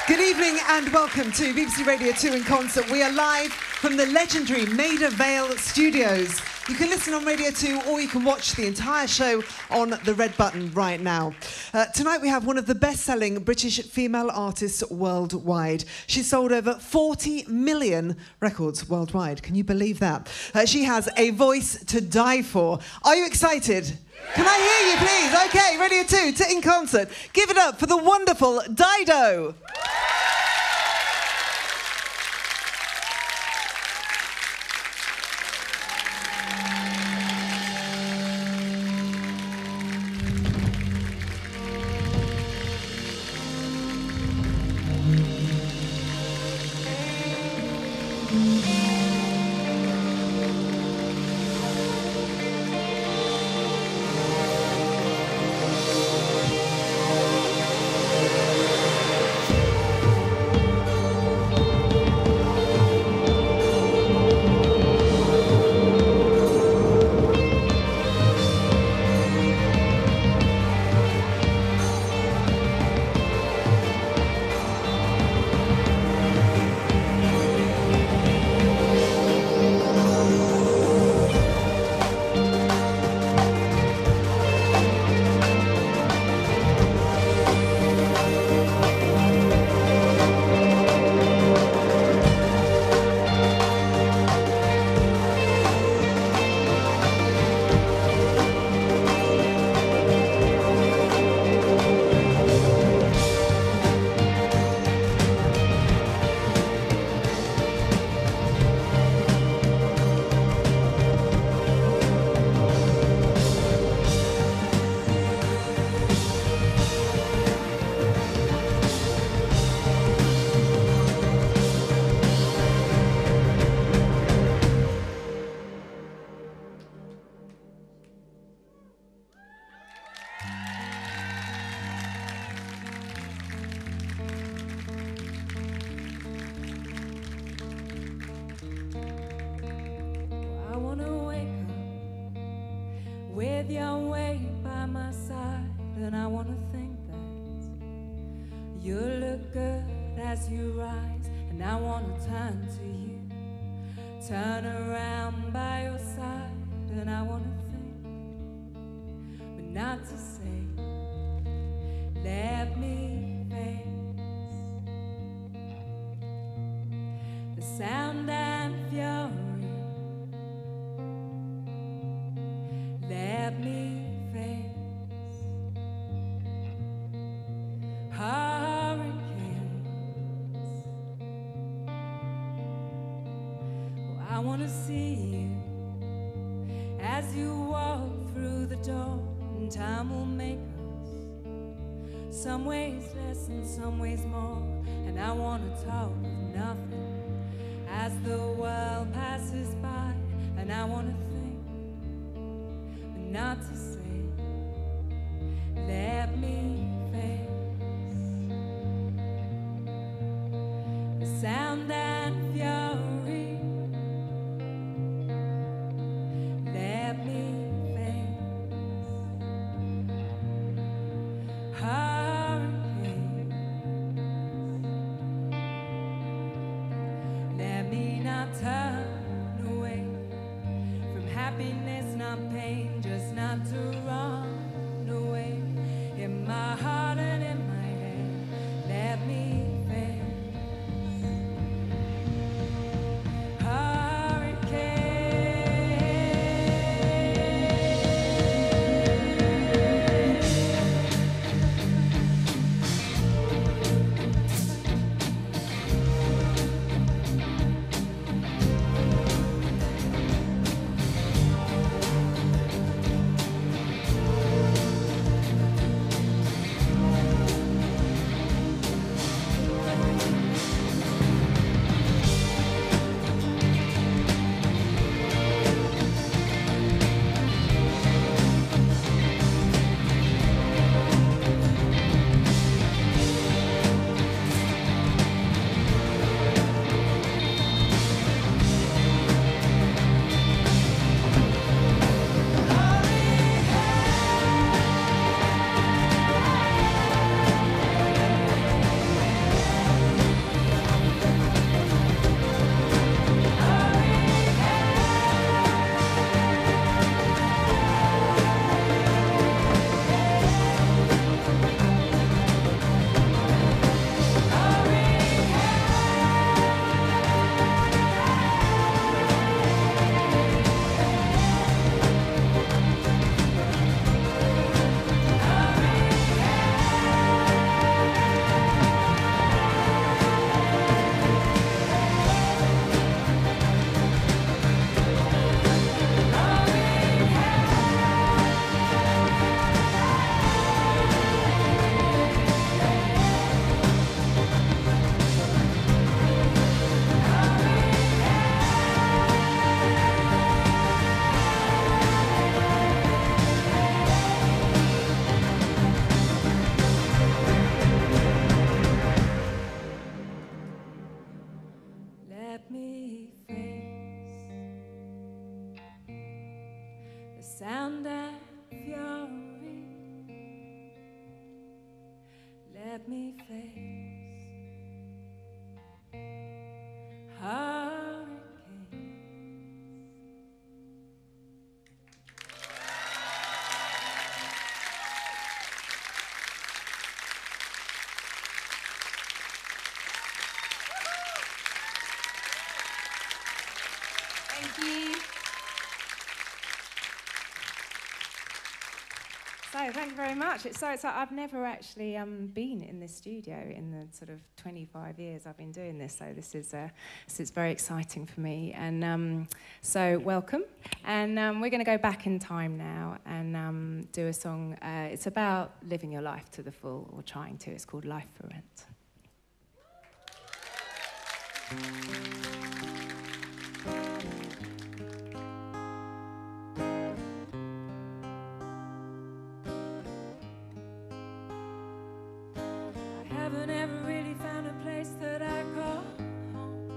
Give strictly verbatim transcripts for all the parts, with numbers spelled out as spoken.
Good evening and welcome to B B C Radio two in concert. We are live from the legendary Maida Vale Studios. You can listen on Radio two or you can watch the entire show on the red button right now. Uh, tonight we have one of the best-selling British female artists worldwide. She sold over forty million records worldwide. Can you believe that? Uh, she has a voice to die for. Are you excited? Can I hear you, please? Okay, Radio two to In Concert. Give it up for the wonderful Dido. With your weight by my side, and I wanna think that you look good as you rise, and I wanna turn to you, turn around by your side, and I wanna think, but not to say, let me face the sound and fury. Let me face hurricanes. Oh, I want to see you as you walk through the door, and time will make us some ways less and some ways more. And I want to talk of nothing as the world passes by, and I want to think, not to say, let me face the sound and fury. Let me face hurricanes. Let me not turn away from happiness, not pain, just not to run away. In my heart and in my head, let me face sunny face. Hurricanes. Thank you. So, thank you very much. It's so, it's like I've never actually um, been in this studio in the sort of twenty-five years I've been doing this, so this is uh, so it's very exciting for me. And um, so, welcome. And um, we're going to go back in time now and um, do a song. Uh, it's about living your life to the full, or trying to. It's called Life for Rent. I haven't ever really found a place that I call home.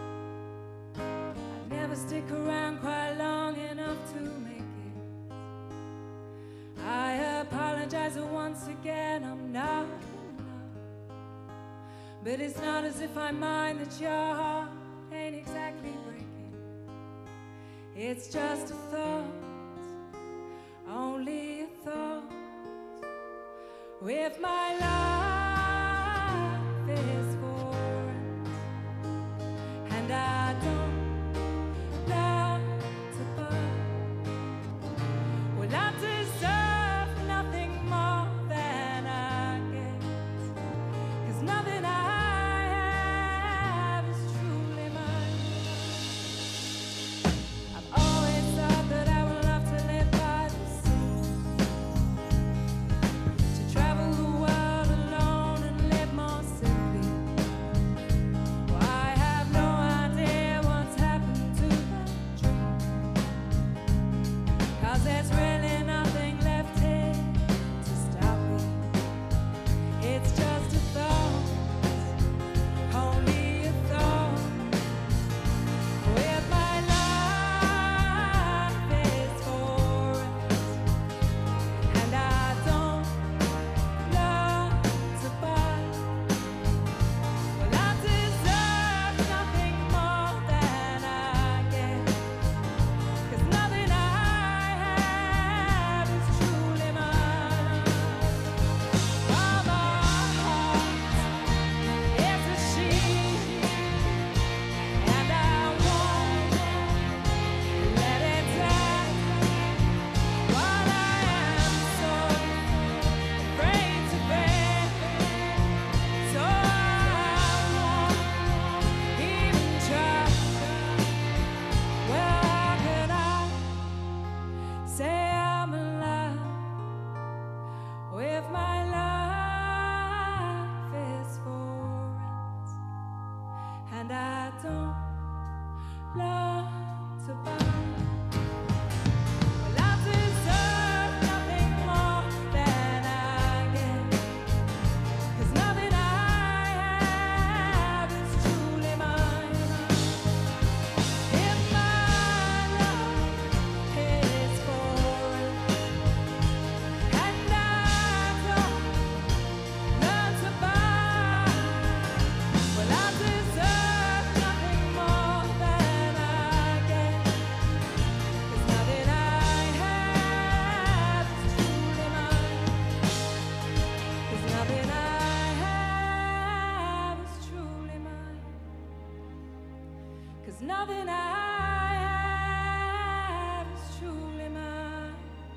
I never stick around quite long enough to make it. I apologize once again, I'm not in love. But it's not as if I mind that your heart ain't exactly breaking. It's just a thought, only a thought. With my life is for rent, and I don't love to buy. Well, I deserve nothing more than I get, 'cause nothing I have is truly mine. I've always thought that I would love to live by the sea, to travel the world alone and live more simply. Well, I have no idea what's happened to that dream, 'cause there's really nothing left here to stop me. It's just a thought, only a thought. With my life is for rent, and I don't love to buy. Well, I deserve nothing more than I get, 'cause nothing I have is truly mine. Oh, my heart is a sheep, and I won't let it die. While I am so afraid to bear, so I won't even try. Well, how could I say I'm alive with my life is for rent, and I don't love to buy. Well, I deserve nothing more than I get, 'cause nothing I have is truly mine. If my life is for rent, and I don't learn to buy, well, I deserve nothing more than I get, 'cause nothing I have is truly mine. 'Cause nothing I have is truly mine. 'Cause nothing I have is truly mine.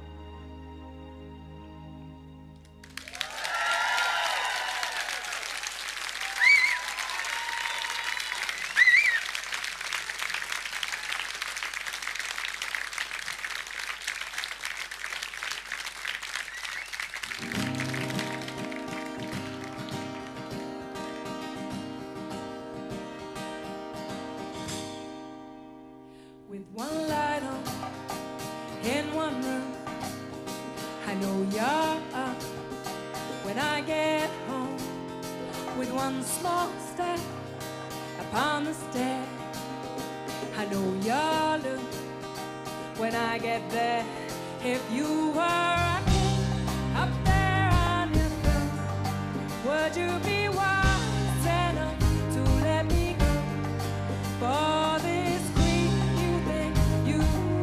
With one light on in one room, I know you're up when I get home. With one small step upon the stair, I know you're look when I get there. If you were a king up there on your throne, Would you be wise enough to let me go for this queen you think you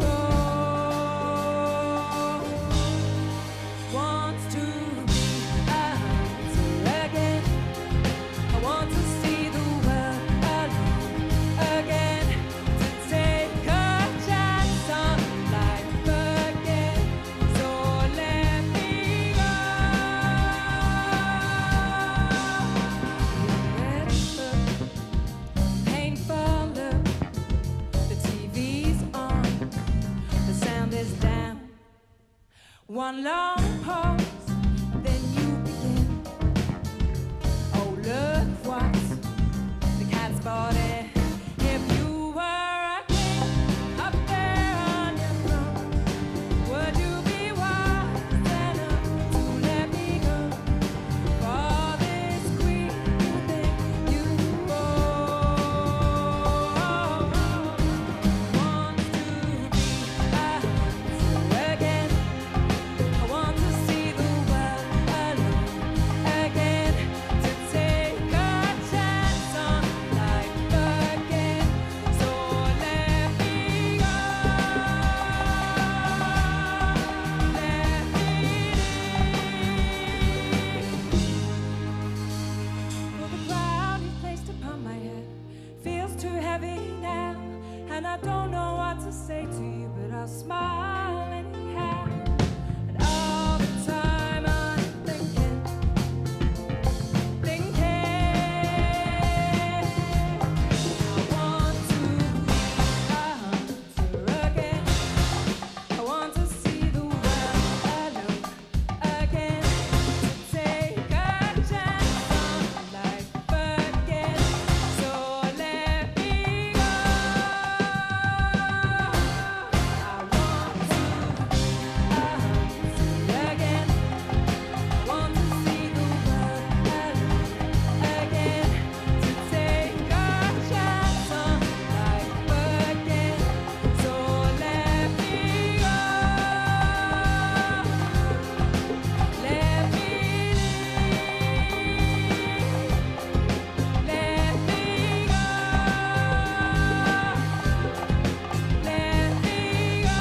own? Wants to be a hunter again. I want to see the world alone again, to take a chance on life again. So let me go. Painful look. The T V's on. The sound is down. One long pause, then you begin. Oh, look what the cat spotted. If you were a king up there on your throne, would you be wise enough to let me go for this queen you think you own? Want to be a hunter again. I want to see the world alone again, to take a chance on life again. So let me go. Let me leave. Well, the crown you placed upon my head feels too heavy now, and I don't know what to say to you, but I'll smile anyhow. And all the time I'm thinking, thinking, I want to be a hunter again. I want to see the world alone again, to take a chance on life again. So let me go. I want to be a hunter again. I want to see the world alone again, to take a chance on life again. So let me go. Let me leave. Let me go. Let me go.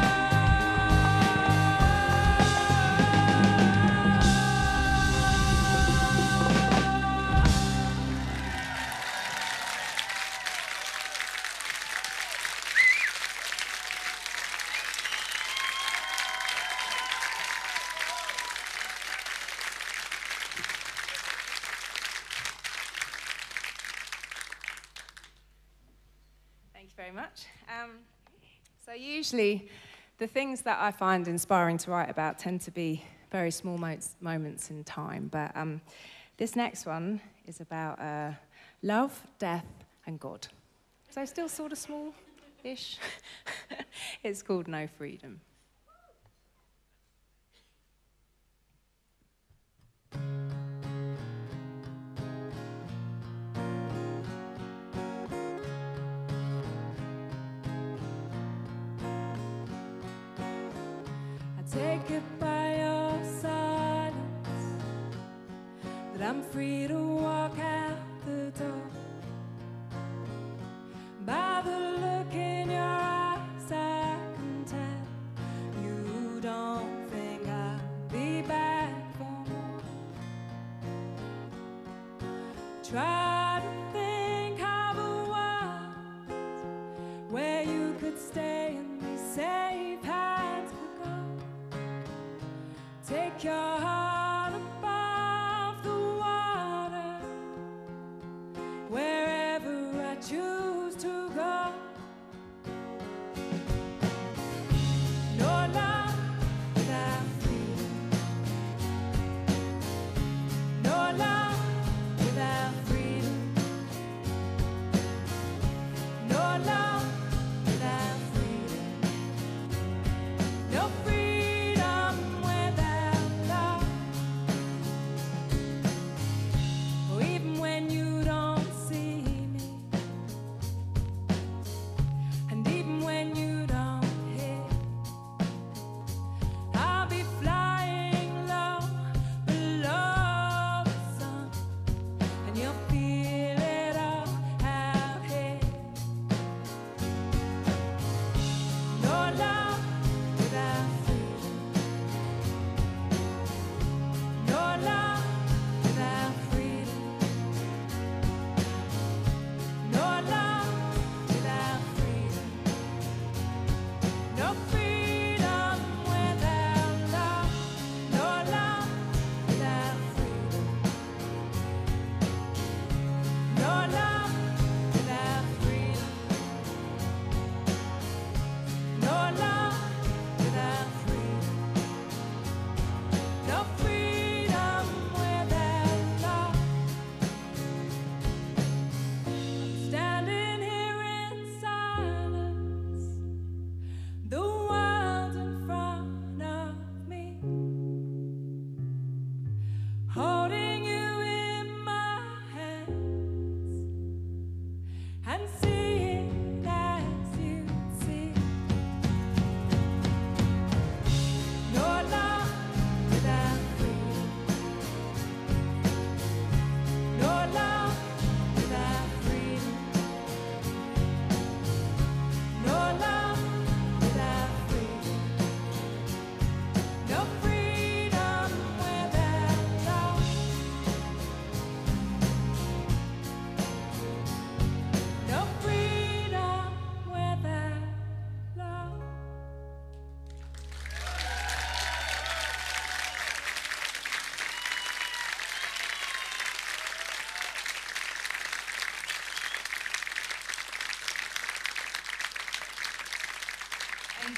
Thank you very much. Um, so usually the things that I find inspiring to write about tend to be very small mo- moments in time, but um, this next one is about uh, love, death, and God. So still sort of small-ish. It's called No Freedom. I take it by your silence that I'm free to walk out the door. By the look in your eyes, I can tell you don't think I'll be back for more. Try to think of a world where you could stay and be safe hands for God. Take your heart above the water, wherever I choose to go. No love without freedom. No love without freedom.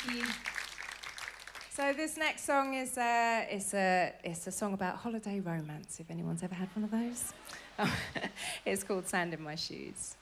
Thank you. So this next song is uh, it's a it's a song about holiday romance. If anyone's ever had one of those, it's called "Sand in My Shoes."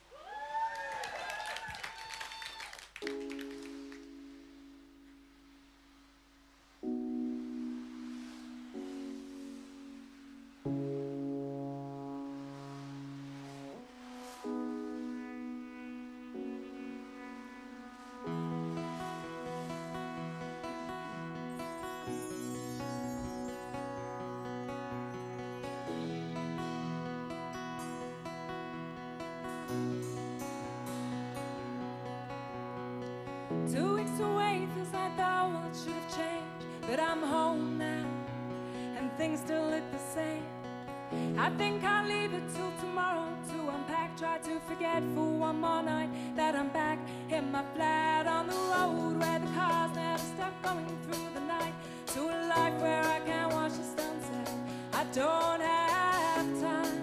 Two weeks away, feels like the world should have changed. But I'm home now, and things still look the same. I think I'll leave it till tomorrow to unpack. Try to forget for one more night that I'm back in my flat on the road, where the cars never stop going through the night. To a life where I can't watch the sunset. I don't have time.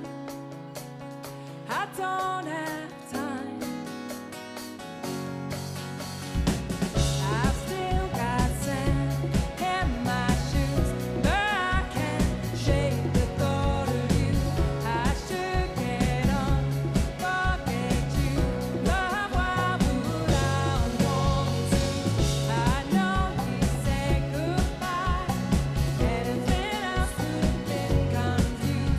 I don't have time. I've still got sand in my shoes, but I can't shake the thought of you. I should get on, forget you. Love, why would I want to? I know we said goodbye. Anything else would have been confused.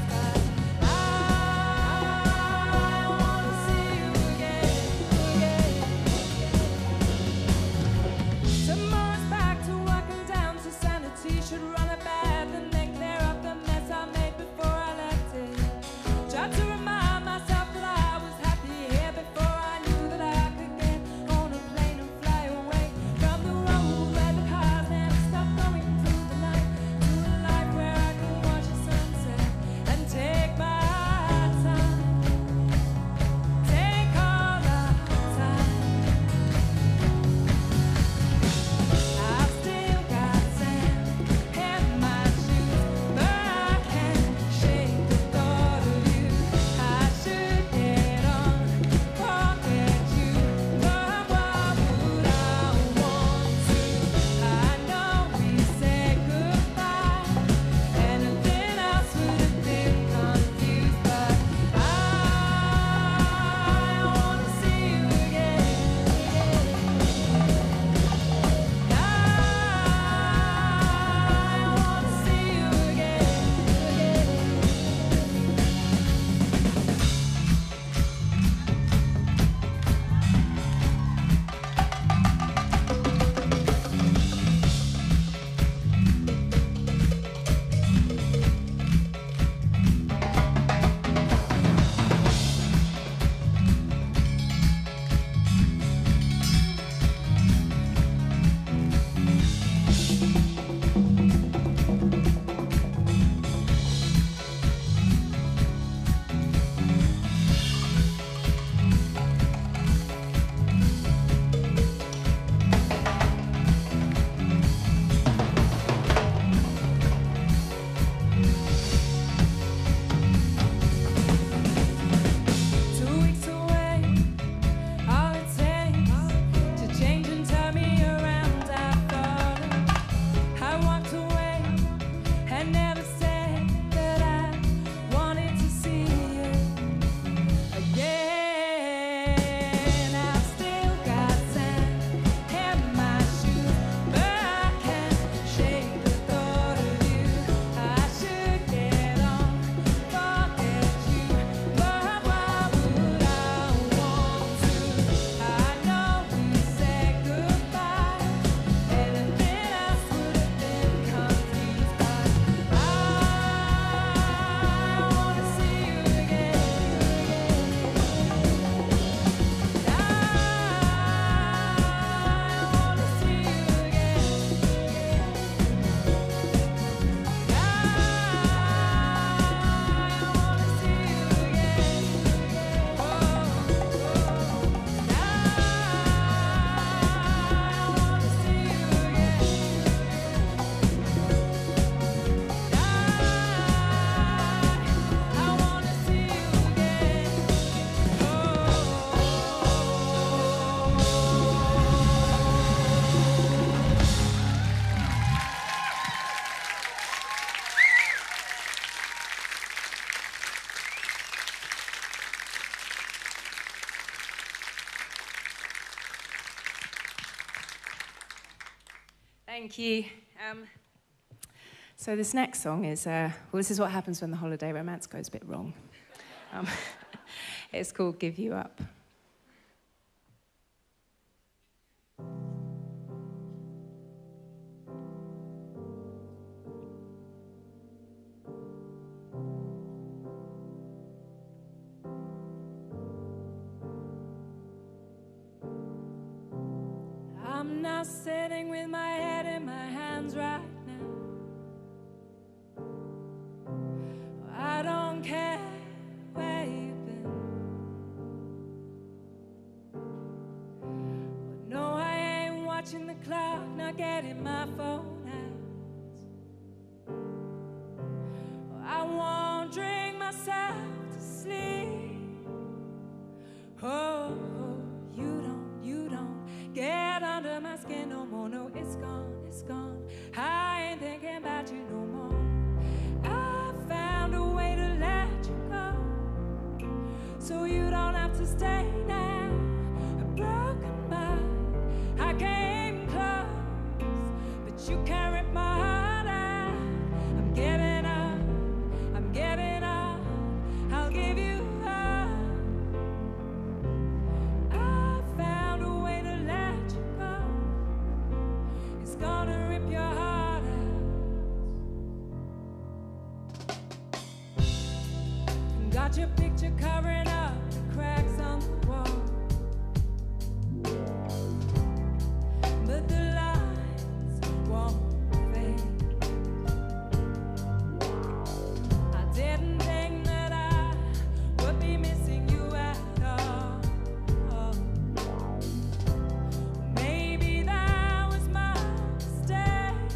Thank you. Um, so this next song is, uh, well, this is what happens when the holiday romance goes a bit wrong. Um, it's called Give You Up. I'm now sitting with my head in my hands right now. I don't care where you've been. But no, I ain't watching the clock, not getting my phone out. I won't drink myself to sleep. Oh, oh, you don't, you don't get under my skin no more. No, it's gone, it's gone. I ain't thinking about you no more. I found a way to let you go, so you don't have to stay now. A broken mind, I came close, but you can't rip my heart out. I'm giving up, I'm giving up, I'll give you up. I found a way to let you go. It's gonna rip your heart out. Got your picture covering up the cracks on the wall, but the lines won't fade. I didn't think that I would be missing you at all. Maybe that was my mistake.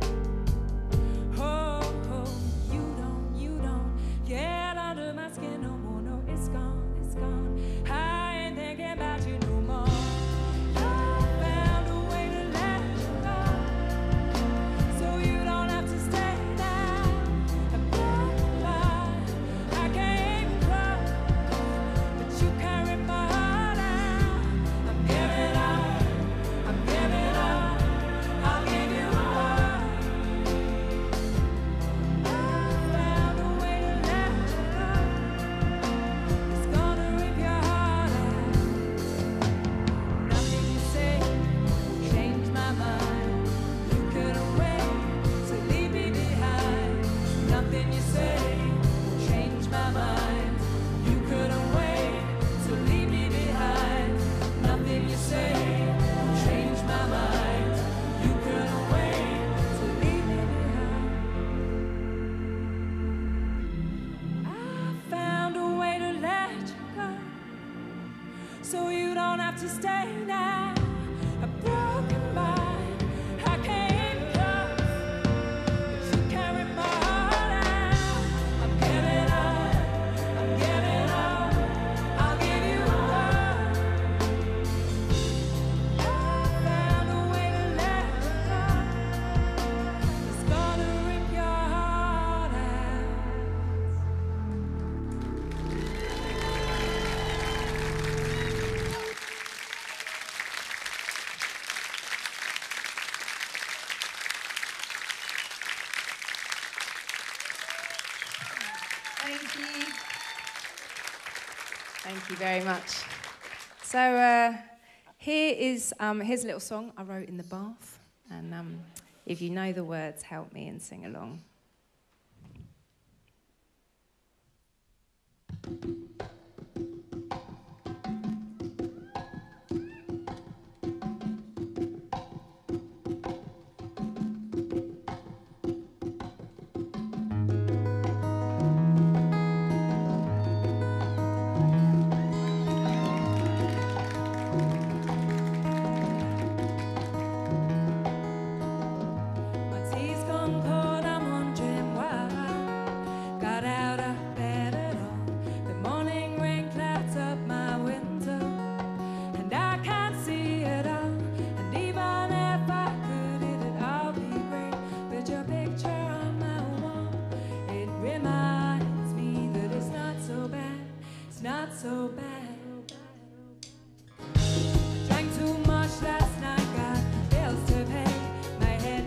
Oh, oh, you don't, you don't get under my skin no more. No, it's gone, it's gone. I ain't thinking about you no more. I found a way to let you go, so you don't have to stay now. A broken line, I came close, but you can't rip my heart out. I'm giving up, I'm giving up, I'll give you up. I found a way to let you go. It's gonna rip your heart out. Nothing you say will change my mind. You couldn't wait to leave me behind. Nothing you say will change my mind. You couldn't wait to leave me behind. Nothing you say will change my mind. You couldn't wait to leave me behind. I found a way to let you go, so you don't have to stay now. A broken mind, I came close, but you can't rip my heart out. I'm giving up, I'm giving up, I'll give you up. I found a way to let you go. It's gonna rip your heart out. Thank you. Thank you very much. So uh, here is um, here's a little song I wrote in the bath, and um, if you know the words, help me and sing along. My tea's gone cold, I'm wondering why. Got out of bed at all. The morning rain clouds up my window, and I can't see it all. And even if I could, it'd all be great with your picture on my wall. It reminds me that it's not so bad, it's not so bad. Drank too much last night, got bills to pay. My head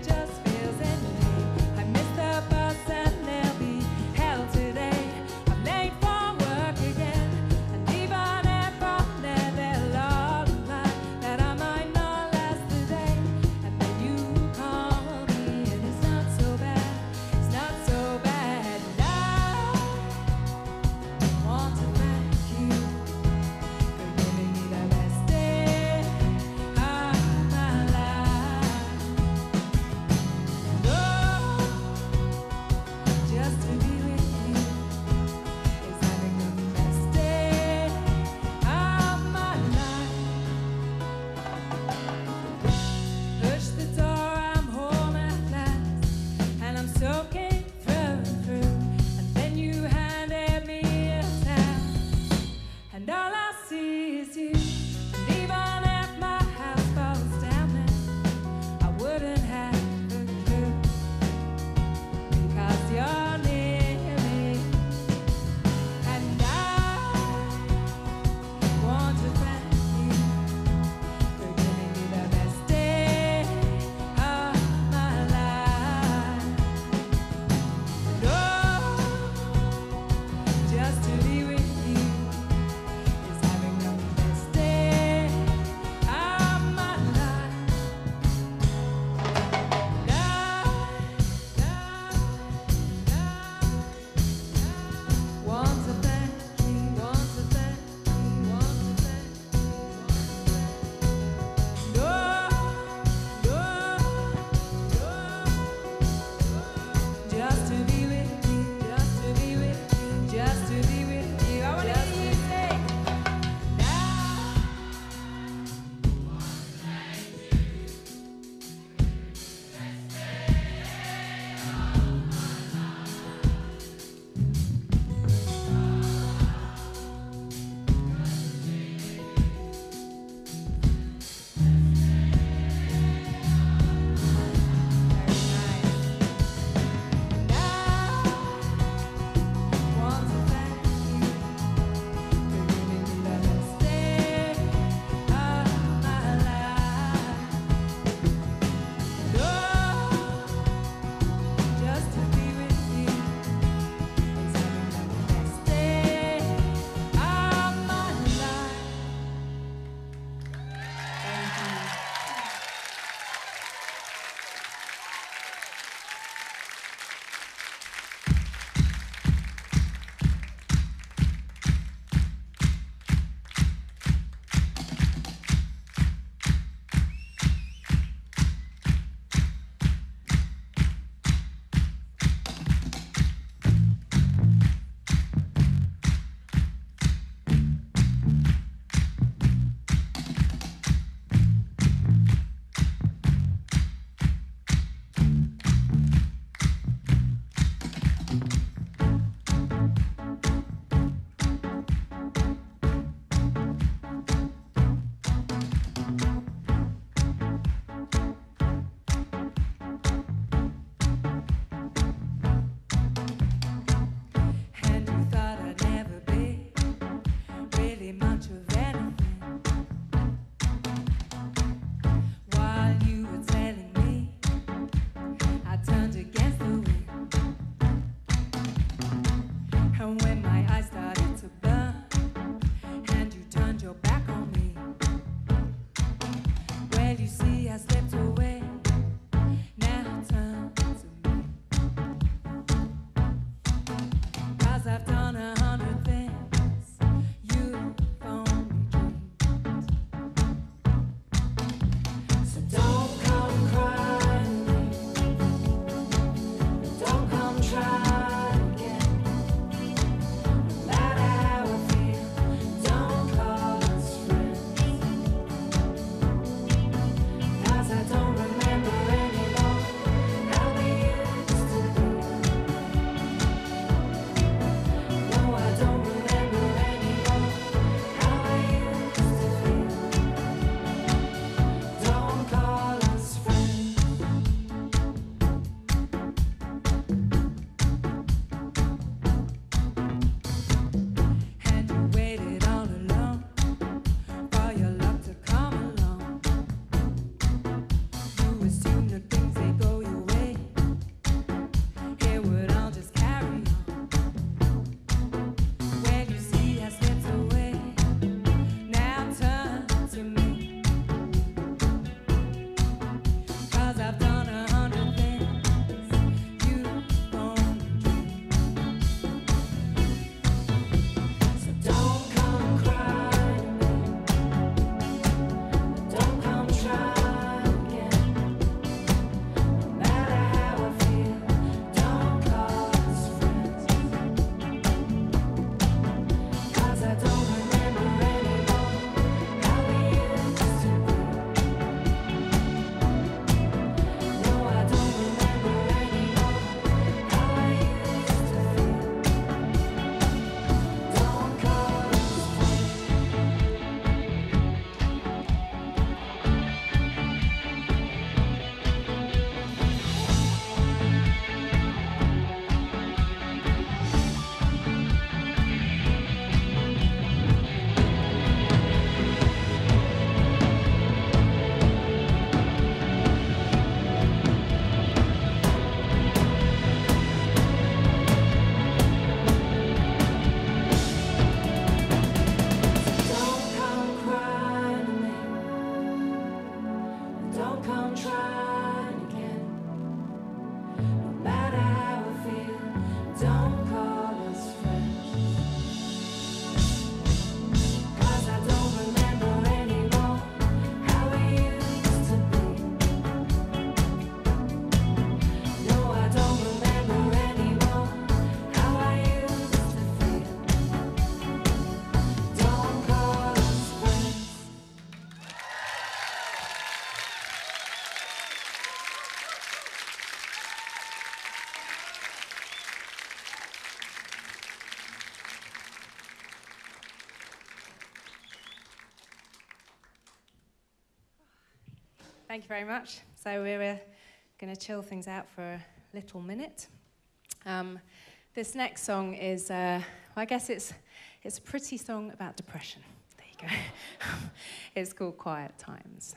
Thank you very much. So we're uh, going to chill things out for a little minute. Um, this next song is, uh, well, I guess it's it's a pretty song about depression. There you go. It's called Quiet Times.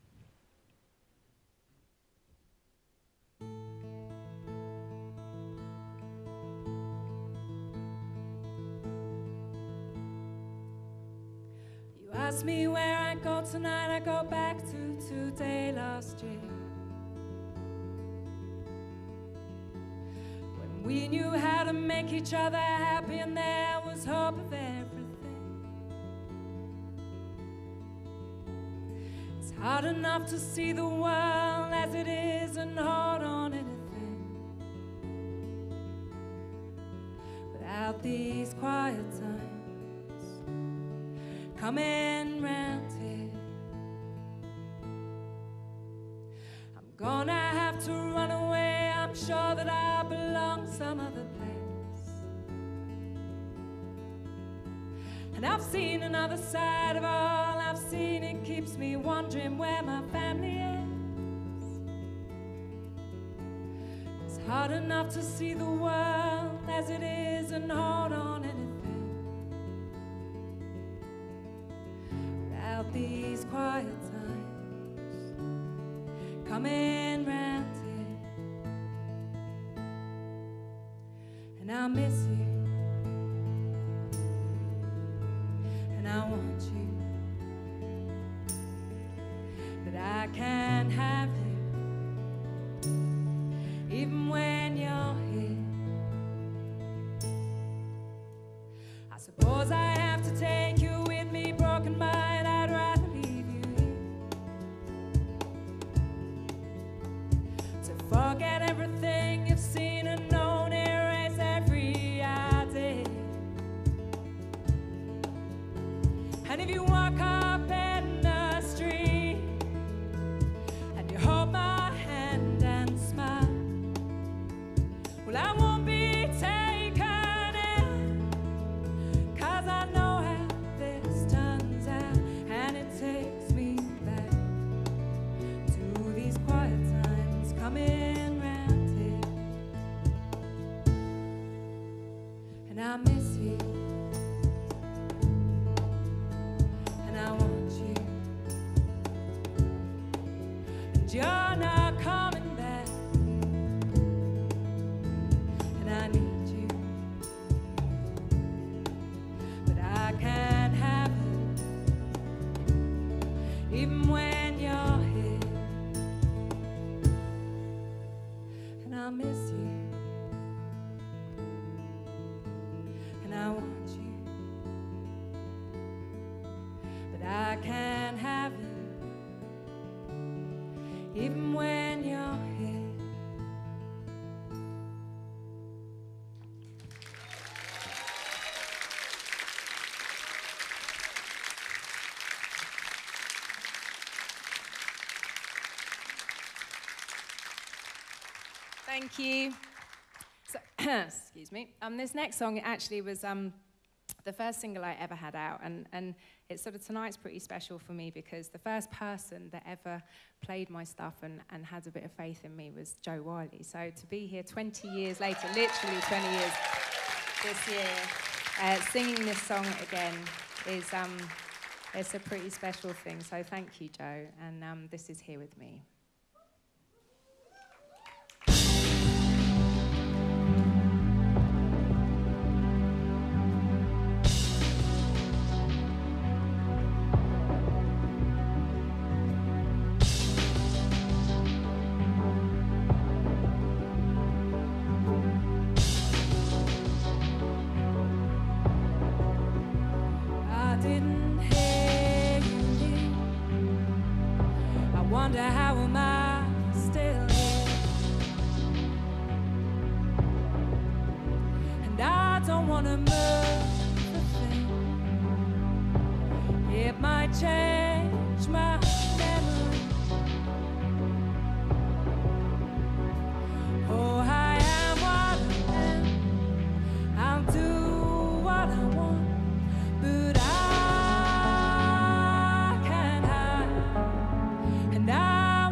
You ask me where I go tonight, I go back to today last year. When we knew how to make each other happy and there was hope of everything. It's hard enough to see the world as it is and hold on anything without these quiet times coming round here. I'm gonna have to run away. I'm sure that I belong some other place. And I've seen another side of all I've seen. It keeps me wondering where my family is. It's hard enough to see the world as it is and hold on anything these quiet times coming round here. And I miss you, and I want you, but I can't have you even when you're here. I suppose I have to take you with me, broken mind. Forget everything you've seen and known, erase every idea. And if you walk up in the street and you hold my hand and smile, well, I won't be taken in, 'cause I know how this turns out, and it takes me back to these quiet times coming. I miss you, and I want you, and you're not coming back, and I need you, but I can't have it, even when you're here, and I miss you. I want you, but I can't have you, even when you're here. Thank you. So, excuse me. Um, this next song actually was um, the first single I ever had out, and, and it's sort of tonight's pretty special for me because the first person that ever played my stuff and, and had a bit of faith in me was Jo Whiley. So to be here twenty years later, literally twenty years this year, uh, singing this song again is um, it's a pretty special thing. So thank you, Jo, and um, this is Here With Me. Wonder how am I still here? And I don't want to move a thing. It might change my memory. Oh, I am what I am. I'll do what I want, but I can't hide. And I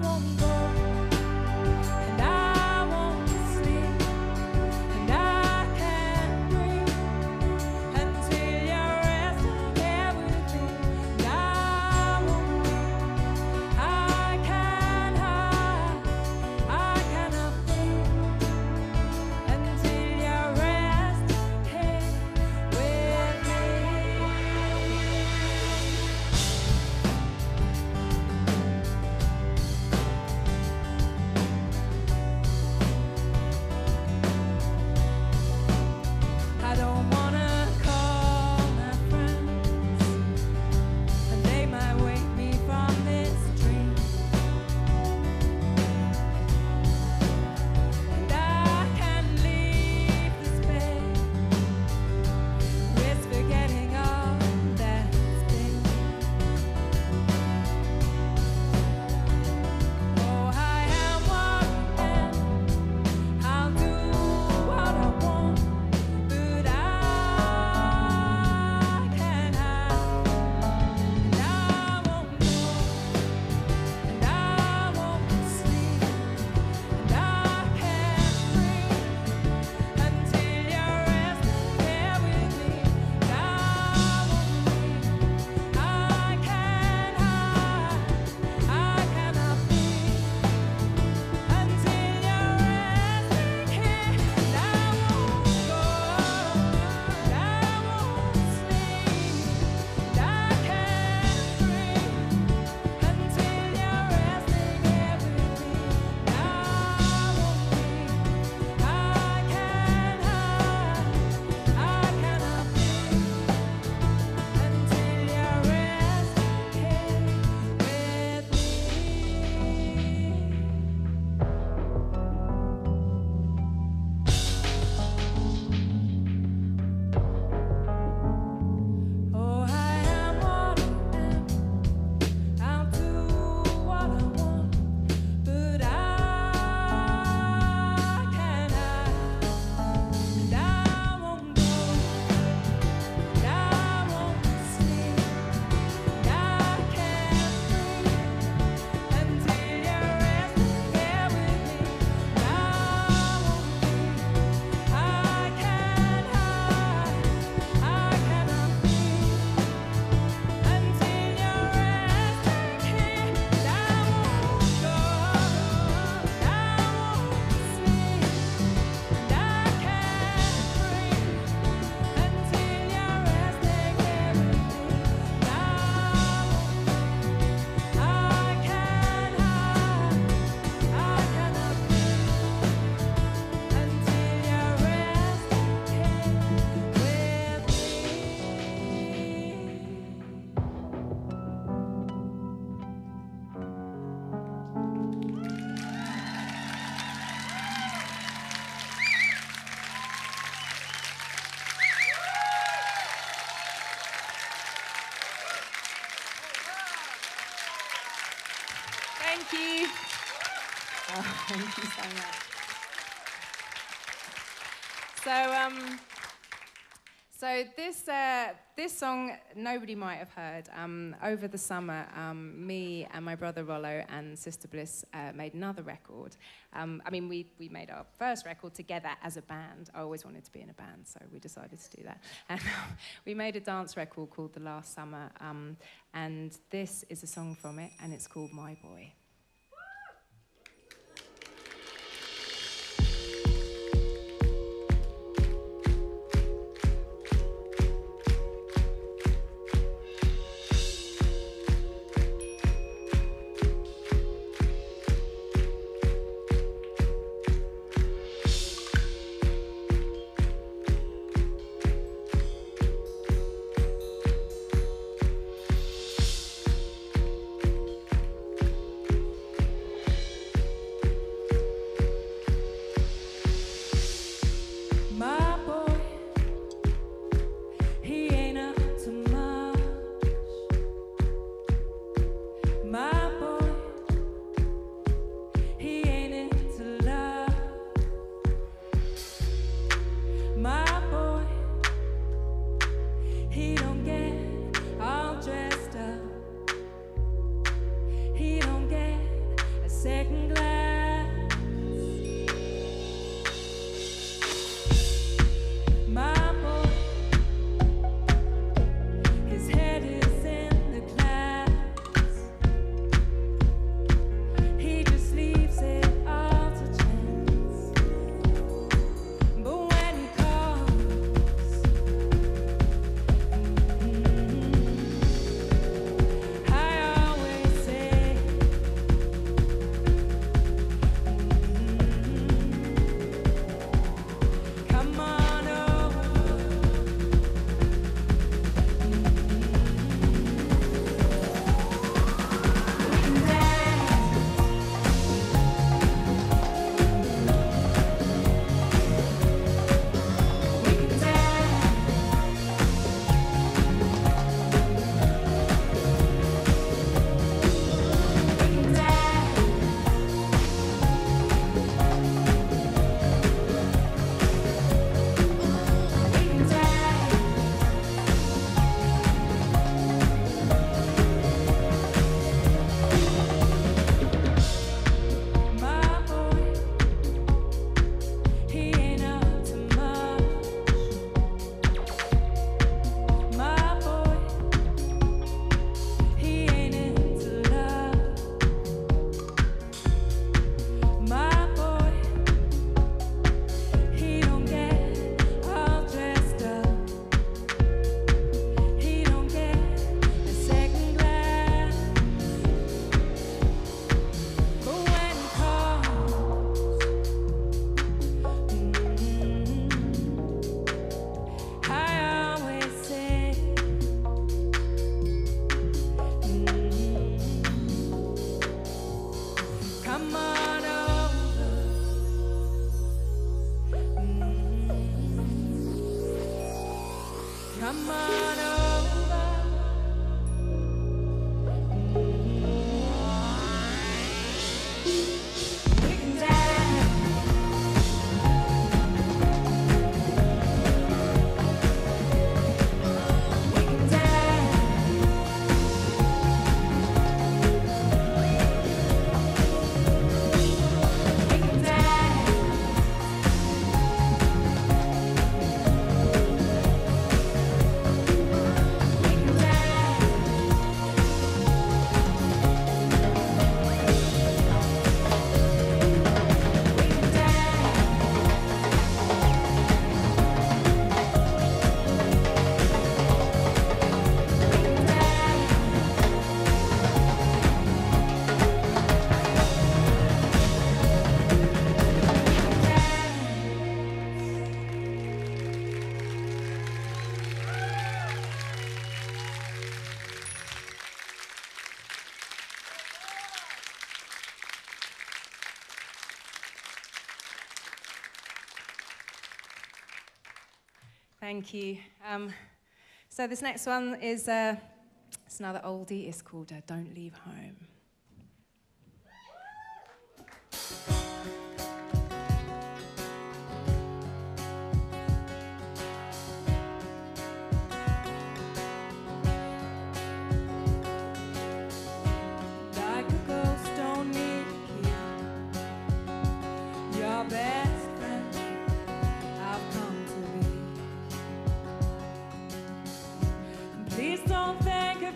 Thank you. Oh, thank you so much. So, um, so this uh, this song nobody might have heard. Um, over the summer, um, me and my brother Rollo and Sister Bliss uh, made another record. Um, I mean, we we made our first record together as a band. I always wanted to be in a band, so we decided to do that. And um, we made a dance record called The Last Summer, um, and this is a song from it, and it's called My Boy. Thank you. Um, so this next one is uh, it's another oldie. It's called uh, Don't Leave Home.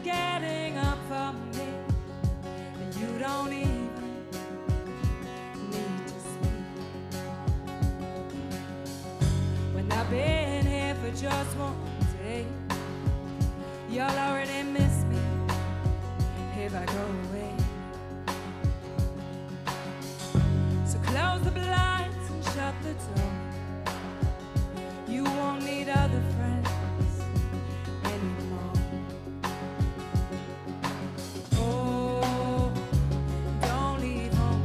getting up for me, and you don't even need to speak. When I've been here for just one day, you'll already miss me if I go away. So close the blinds and shut the door. You won't need other friends anymore. Oh, don't leave home.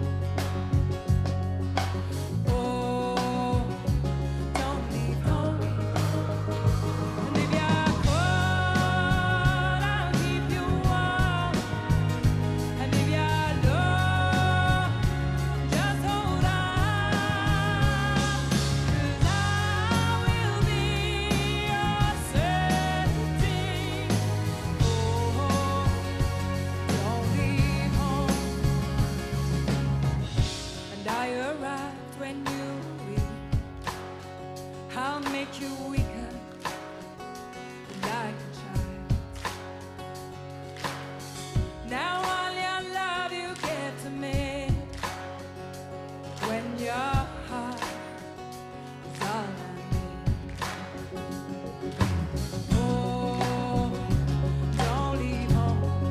Oh, don't leave home. And if you're cold, I'll keep you warm. And if you're low, just hold on. 'Cause I will be your certainty. Oh, don't leave home. And I arrived when you were weak. I'll make you weaker like a child. Now all your love you give to me, when your heart is all I need. Oh, don't leave home.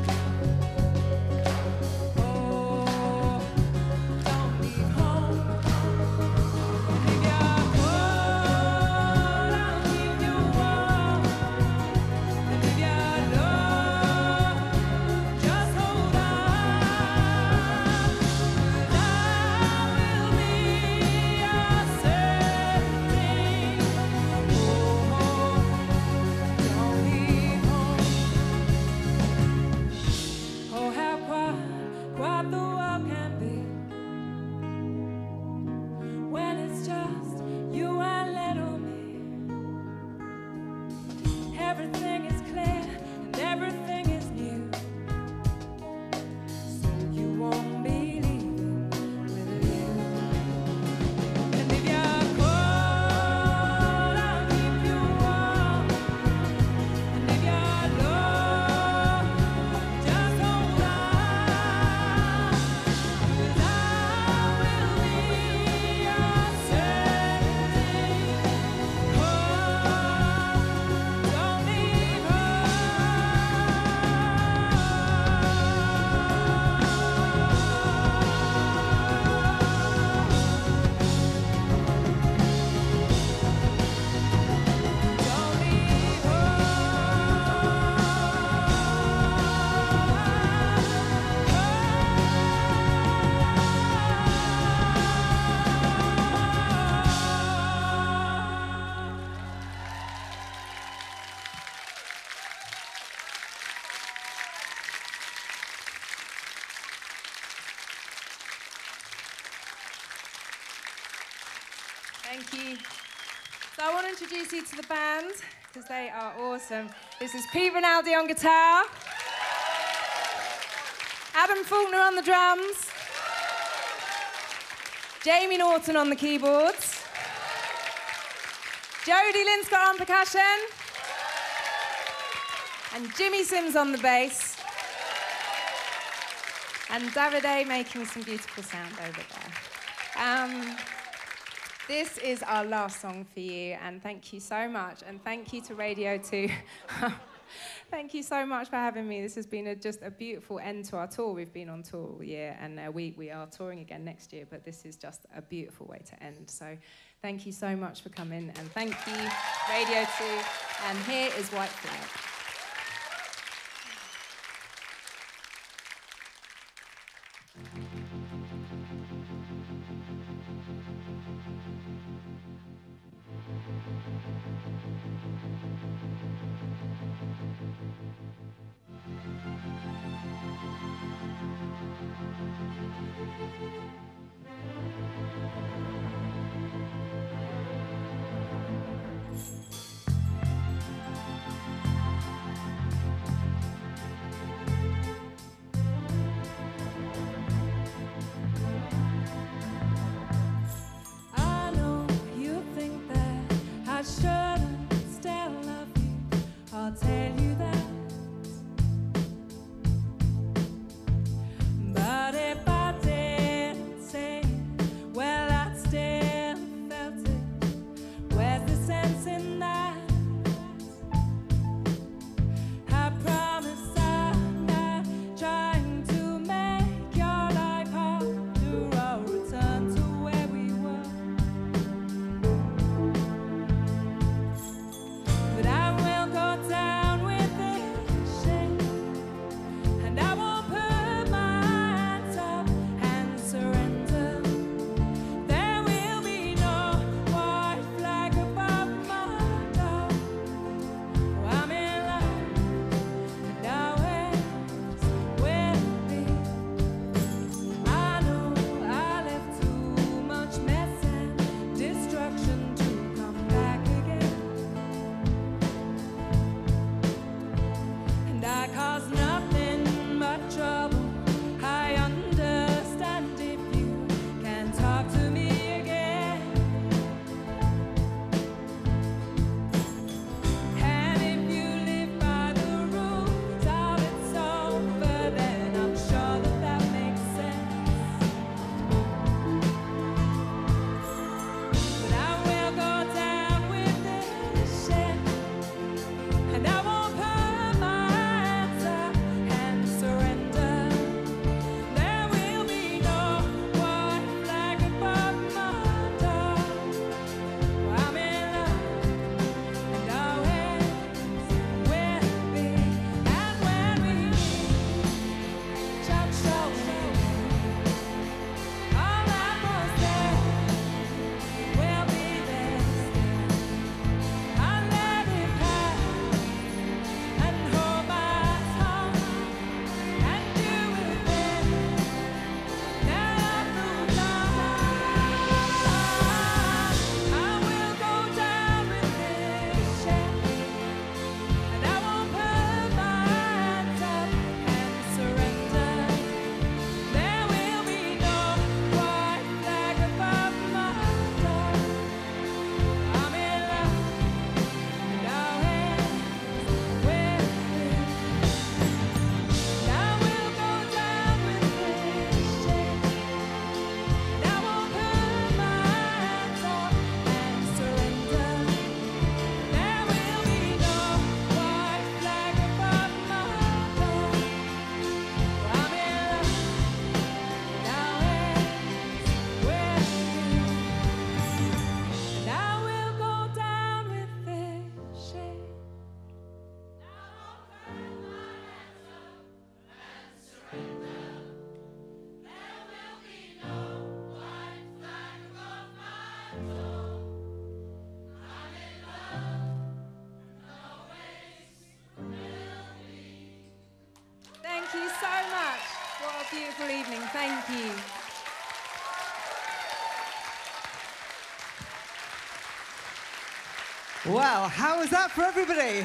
Oh, don't leave home. And if you're cold, I'll keep you warm. And if you're low, just hold on. 'Cause I will be your certainty. Oh, don't leave home. Oh, how quiet, quiet the world can be when it's just you and little me. Everything is clear and everything is new, so you won't be leaving with you. And if you're cold, I'll keep you warm. And if you're low, just hold on. 'Cause I will be your certainty. Oh, don't leave Don't leave Thank you. So I want to introduce you to the band, because they are awesome. This is Pete Rinaldi on guitar, Adam Faulkner on the drums, Jamie Norton on the keyboards, Jodie Linscott on percussion, and Jimmy Sims on the bass, and Davide making some beautiful sound over there. Um, This is our last song for you, and thank you so much, and thank you to Radio two. Thank you so much for having me. This has been a, just a beautiful end to our tour. We've been on tour all year, and uh, we, we are touring again next year, but this is just a beautiful way to end. So thank you so much for coming, and thank you, Radio two, and here is White Flag. beautiful evening. Thank you. Wow, how was that for everybody?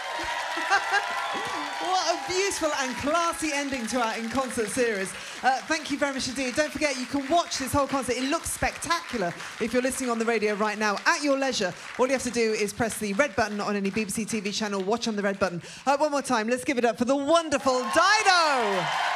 What a beautiful and classy ending to our In Concert series. Uh, thank you very much indeed. Don't forget, you can watch this whole concert. It looks spectacular if you're listening on the radio right now at your leisure. All you have to do is press the red button on any B B C T V channel, watch on the red button. Uh, one more time, let's give it up for the wonderful Dido!